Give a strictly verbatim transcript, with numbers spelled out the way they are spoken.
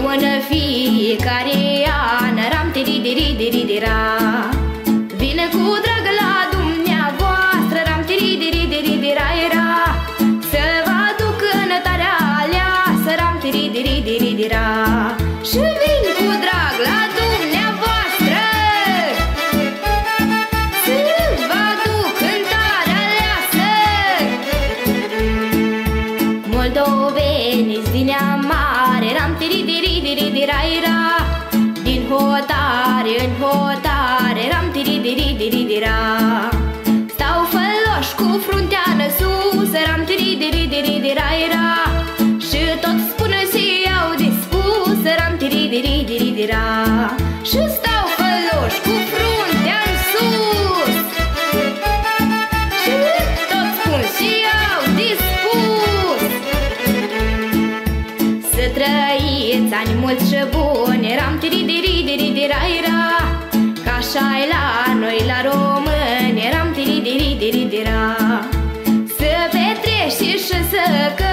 în fiecare an, ram tiri diri diri dira. Vine cu drag la dumneavoastră, ram tiri diri diri dira era. Să vă aduc în tarea aleasă, ram tiri diri diri dira. Și vin cu drag la dumneavoastră, să vă aduc în tarea aleasă. Moldoveni din Neamare, ram tiri diri diri dira era. Din hotare în hotare, ram tiri diri diri dira. Stau făloși cu fruntea în sus, ram tiri diri diri dira era. Și tot spune și au dispus, ram tiri diri diri dira. Și stau făloși cu fruntea în sus, și tot spun și au dispus. Să trăiți ani mulți și buni, ram tiri diri diri dira era. Ca așa-i la noi la români, ram tiri diri diri dira. Să petrești și să